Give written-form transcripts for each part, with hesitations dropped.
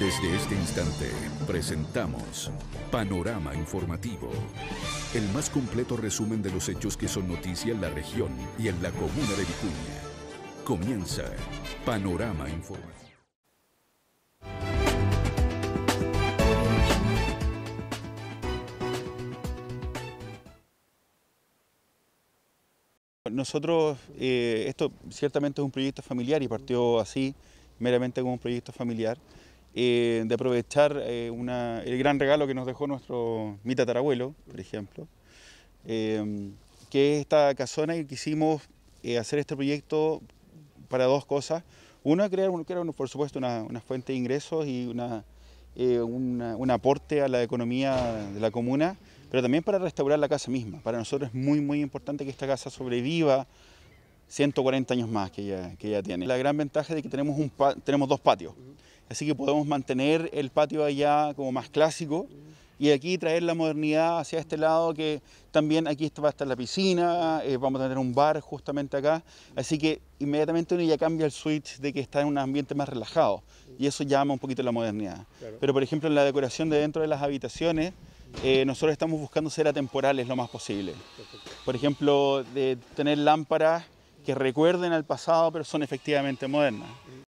Desde este instante presentamos Panorama Informativo, el más completo resumen de los hechos que son noticia en la región y en la comuna de Vicuña. Comienza Panorama Informativo. Nosotros, esto ciertamente es un proyecto familiar y partió así, meramente como un proyecto familiar, de aprovechar el gran regalo que nos dejó mi tatarabuelo, por ejemplo, que es esta casona, y quisimos hacer este proyecto para dos cosas. Uno, crear por supuesto una fuente de ingresos y un aporte a la economía de la comuna, pero también para restaurar la casa misma. Para nosotros es muy importante que esta casa sobreviva 140 años más que ya tiene. La gran ventaja es que tenemos dos patios, así que podemos mantener el patio allá como más clásico y aquí traer la modernidad hacia este lado, que también aquí va a estar la piscina, vamos a tener un bar justamente acá, así que inmediatamente uno ya cambia el switch de que está en un ambiente más relajado y eso llama un poquito la modernidad. Claro. Pero por ejemplo en la decoración de dentro de las habitaciones, nosotros estamos buscando ser atemporales lo más posible. Por ejemplo, de tener lámparas que recuerden al pasado, pero son efectivamente modernas.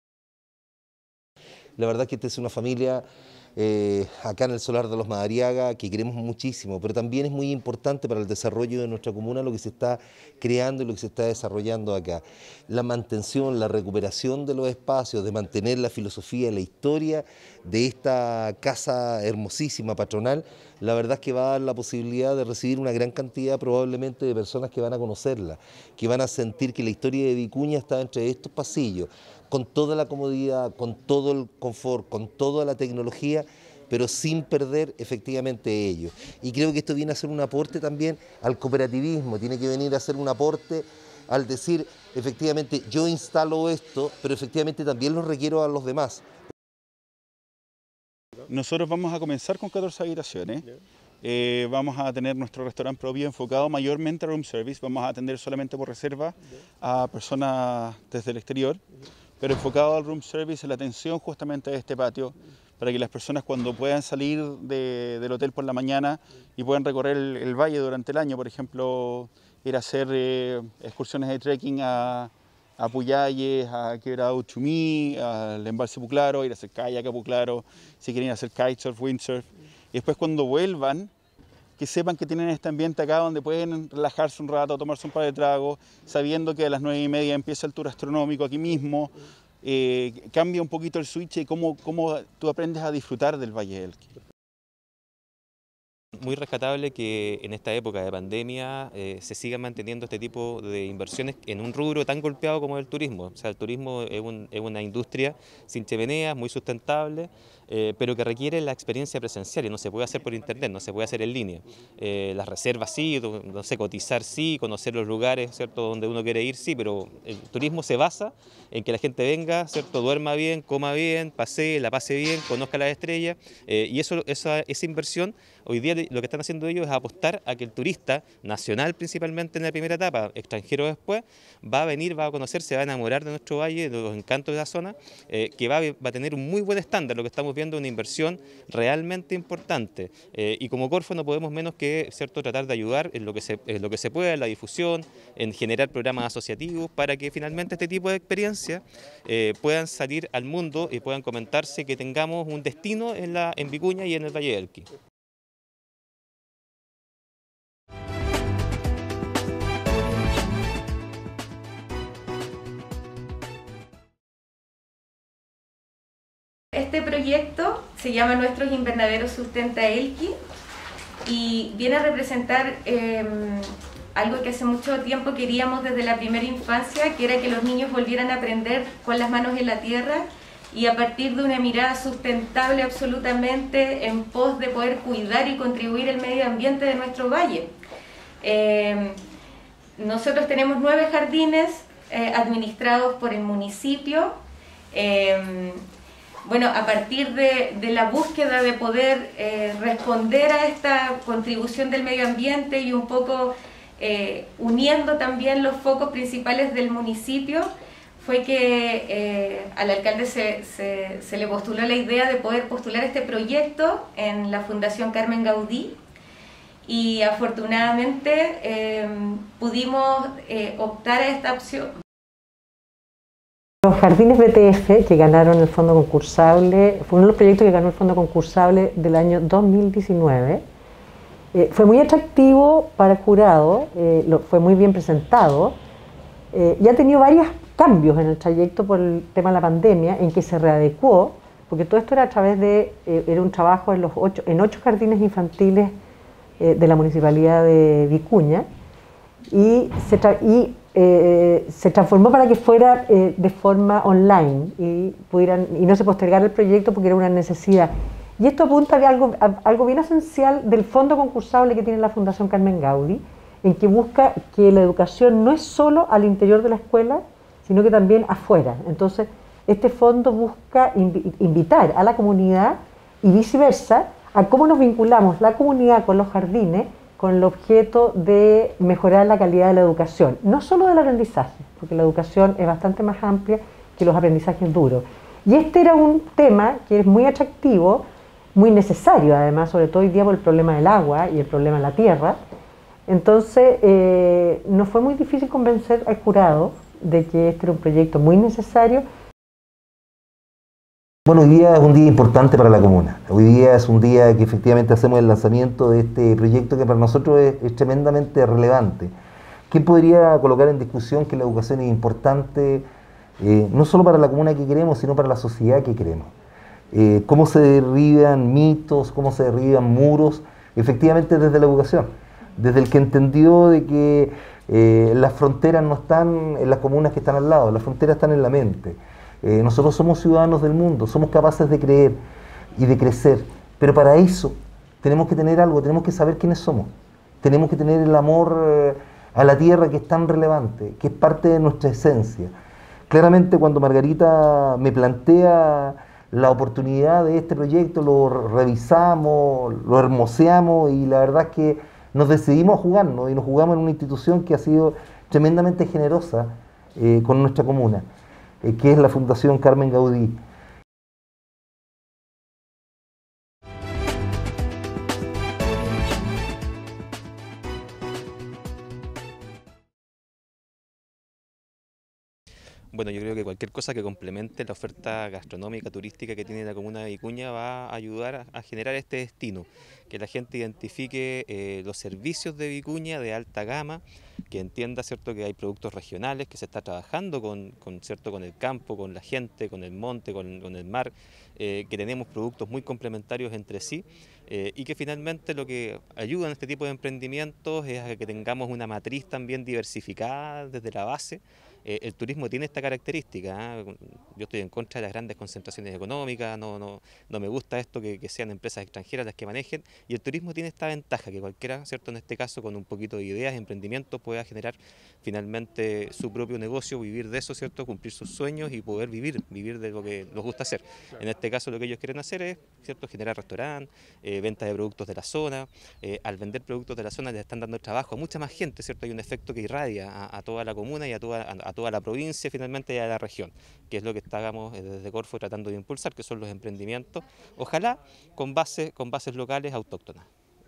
La verdad es que esta es una familia acá en el Solar de los Madariaga que queremos muchísimo, pero también es muy importante para el desarrollo de nuestra comuna lo que se está creando y lo que se está desarrollando acá. La mantención, la recuperación de los espacios, de mantener la filosofía y la historia de esta casa hermosísima patronal, la verdad es que va a dar la posibilidad de recibir una gran cantidad probablemente de personas que van a conocerla, que van a sentir que la historia de Vicuña está entre estos pasillos, con toda la comodidad, con todo el confort, con toda la tecnología, pero sin perder efectivamente ello. Y creo que esto viene a ser un aporte también al cooperativismo, tiene que venir a ser un aporte al decir, efectivamente, yo instalo esto, pero efectivamente también lo requiero a los demás. Nosotros vamos a comenzar con 14 habitaciones. Vamos a tener nuestro restaurante propio enfocado mayormente a room service. Vamos a atender solamente por reserva a personas desde el exterior, pero enfocado al room service, en la atención justamente a este patio, para que las personas cuando puedan salir del hotel por la mañana y puedan recorrer el valle durante el año, por ejemplo, ir a hacer excursiones de trekking a Puyalles, a Quebrada Uchumí, al embalse Puclaro, ir a hacer kayak a Puclaro, si quieren ir a hacer kitesurf, windsurf, y después cuando vuelvan, que sepan que tienen este ambiente acá donde pueden relajarse un rato, tomarse un par de tragos, sabiendo que a las 9:30 empieza el tour astronómico aquí mismo. Cambia un poquito el switch y cómo tú aprendes a disfrutar del Valle del Elqui. Muy rescatable que en esta época de pandemia se sigan manteniendo este tipo de inversiones en un rubro tan golpeado como el turismo. O sea, el turismo es una industria sin chimeneas, muy sustentable, pero que requiere la experiencia presencial y no se puede hacer por internet, no se puede hacer en línea. Las reservas sí, no sé, cotizar sí, conocer los lugares, ¿cierto?, donde uno quiere ir sí, pero el turismo se basa en que la gente venga, ¿cierto?, duerma bien, coma bien, pasee, la pase bien, conozca las estrellas, y esa inversión hoy día lo que están haciendo ellos es apostar a que el turista nacional, principalmente en la primera etapa, extranjero después, va a venir, va a conocer, se va a enamorar de nuestro valle, de los encantos de la zona, que va a tener un muy buen estándar. Lo que estamos viendo es una inversión realmente importante, y como Corfo no podemos menos que, ¿cierto?, tratar de ayudar en lo que se pueda, en la difusión, en generar programas asociativos para que finalmente este tipo de experiencias puedan salir al mundo y puedan comentarse, que tengamos un destino en Vicuña y en el Valle del Elqui. Este proyecto se llama Nuestros Invernaderos Sustenta Elqui y viene a representar algo que hace mucho tiempo queríamos desde la primera infancia, que era que los niños volvieran a aprender con las manos en la tierra y a partir de una mirada sustentable absolutamente en pos de poder cuidar y contribuir el medio ambiente de nuestro valle. Nosotros tenemos 9 jardines administrados por el municipio. Bueno, a partir de la búsqueda de poder responder a esta contribución del medio ambiente y un poco uniendo también los focos principales del municipio, fue que al alcalde se le postuló la idea de poder postular este proyecto en la Fundación Carmen Gaudí, y afortunadamente pudimos optar a esta opción. Los jardines BTF, que ganaron el fondo concursable, fue uno de los proyectos que ganó el fondo concursable del año 2019. Fue muy atractivo para el jurado, fue muy bien presentado, y ha tenido varios cambios en el trayecto por el tema de la pandemia, en que se readecuó, porque todo esto era a través de, era un trabajo en 8 jardines infantiles de la Municipalidad de Vicuña, y se transformó para que fuera de forma online y no se postergara el proyecto porque era una necesidad. Y esto apunta a algo bien esencial del fondo concursable que tiene la Fundación Carmen Gaudí, en que busca que la educación no es solo al interior de la escuela, sino que también afuera. Entonces, este fondo busca invitar a la comunidad y viceversa a cómo nos vinculamos la comunidad con los jardines, con el objeto de mejorar la calidad de la educación, no solo del aprendizaje, porque la educación es bastante más amplia que los aprendizajes duros. Y este era un tema que es muy atractivo, muy necesario además, sobre todo hoy día por el problema del agua y el problema de la tierra. Entonces, nos fue muy difícil convencer al jurado de que este era un proyecto muy necesario. Bueno, hoy día es un día importante para la comuna. Hoy día es un día que efectivamente hacemos el lanzamiento de este proyecto que para nosotros es tremendamente relevante. ¿Quién podría colocar en discusión que la educación es importante no solo para la comuna que queremos, sino para la sociedad que queremos? Cómo se derriban mitos, cómo se derriban muros, efectivamente desde la educación, desde el que entendió de que las fronteras no están en las comunas que están al lado, las fronteras están en la mente. Nosotros somos ciudadanos del mundo, somos capaces de creer y de crecer, pero para eso tenemos que tener algo, tenemos que saber quiénes somos, tenemos que tener el amor a la tierra, que es tan relevante, que es parte de nuestra esencia. Claramente cuando Margarita me plantea la oportunidad de este proyecto, lo revisamos, lo hermoseamos y la verdad es que nos decidimos a jugarnos y nos jugamos en una institución que ha sido tremendamente generosa con nuestra comuna, que es la Fundación Carmen Gaudí. Bueno, yo creo que cualquier cosa que complemente la oferta gastronómica, turística que tiene la comuna de Vicuña va a ayudar a generar este destino, que la gente identifique los servicios de Vicuña de alta gama, que entienda, ¿cierto?, que hay productos regionales, que se está trabajando con el campo, con la gente, con el monte, con el mar, que tenemos productos muy complementarios entre sí, y que finalmente lo que ayuda en este tipo de emprendimientos es a que tengamos una matriz también diversificada desde la base. El turismo tiene esta característica, ¿eh? Yo estoy en contra de las grandes concentraciones económicas, no me gusta esto que sean empresas extranjeras las que manejen, y el turismo tiene esta ventaja, que cualquiera, ¿cierto?, en este caso con un poquito de ideas, emprendimientos, pueda generar finalmente su propio negocio, vivir de eso, ¿cierto?, cumplir sus sueños y poder vivir de lo que nos gusta hacer. En este caso lo que ellos quieren hacer es, ¿cierto?, generar restaurantes, venta de productos de la zona. Al vender productos de la zona les están dando trabajo a mucha más gente, ¿cierto? Hay un efecto que irradia a toda la comuna y a toda la provincia finalmente y a la región, que es lo que estábamos desde Corfo tratando de impulsar, que son los emprendimientos, ojalá con bases locales autóctonas.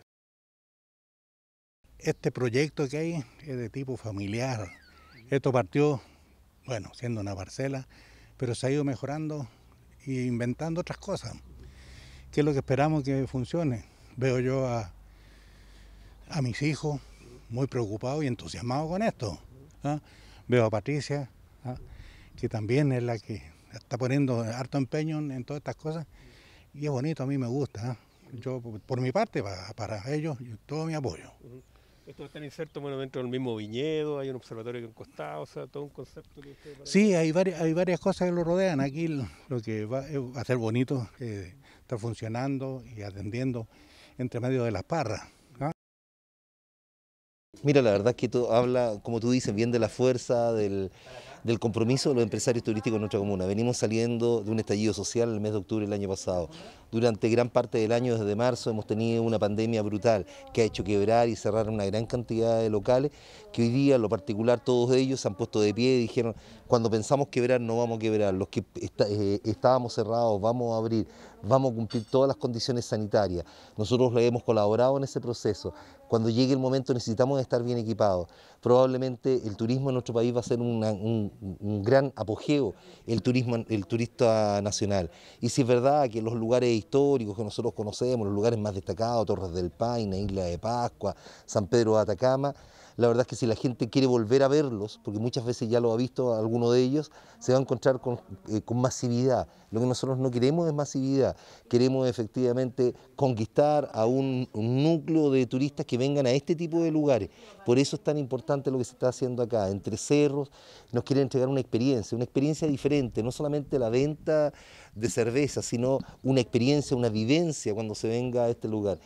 Este proyecto que hay es de tipo familiar. Esto partió, bueno, siendo una parcela, pero se ha ido mejorando e inventando otras cosas. ¿Qué es lo que esperamos que funcione? Veo yo a mis hijos muy preocupados y entusiasmados con esto, ¿ah? Veo a Patricia, ¿ah?, que también es la que está poniendo harto empeño en todas estas cosas, y es bonito, a mí me gusta, ¿ah? Yo, por mi parte, para ellos, todo mi apoyo. Estos están insertos, bueno, dentro del mismo viñedo, hay un observatorio que encostado, o sea, todo un concepto que usted... Sí, hay varias cosas que lo rodean. Aquí lo que va a ser bonito, está funcionando y atendiendo entre medio de las parras, ¿ah? Mira, la verdad es que tú habla, como tú dices, bien de la fuerza, del del compromiso de los empresarios turísticos en nuestra comuna. Venimos saliendo de un estallido social el mes de octubre del año pasado. Durante gran parte del año, desde marzo, hemos tenido una pandemia brutal que ha hecho quebrar y cerrar una gran cantidad de locales que hoy día, en lo particular, todos ellos se han puesto de pie y dijeron, cuando pensamos quebrar, no vamos a quebrar. Los que estábamos cerrados, vamos a abrir, vamos a cumplir todas las condiciones sanitarias. Nosotros le hemos colaborado en ese proceso. Cuando llegue el momento necesitamos estar bien equipados. Probablemente el turismo en nuestro país va a ser un gran apogeo, el turista nacional. Y si es verdad que los lugares históricos que nosotros conocemos, los lugares más destacados, Torres del Paine, Isla de Pascua, San Pedro de Atacama, la verdad es que si la gente quiere volver a verlos, porque muchas veces ya lo ha visto alguno de ellos, se va a encontrar con masividad. Lo que nosotros no queremos es masividad, queremos efectivamente conquistar a un núcleo de turistas que vengan a este tipo de lugares. Por eso es tan importante lo que se está haciendo acá, Entre Cerros. Nos quieren entregar una experiencia diferente, no solamente la venta de cerveza, sino una experiencia, una vivencia cuando se venga a este lugar.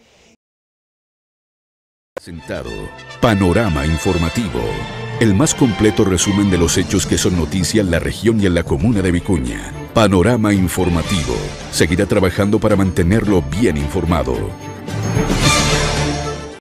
Presentado Panorama Informativo, el más completo resumen de los hechos que son noticia en la región y en la comuna de Vicuña. Panorama Informativo seguirá trabajando para mantenerlo bien informado.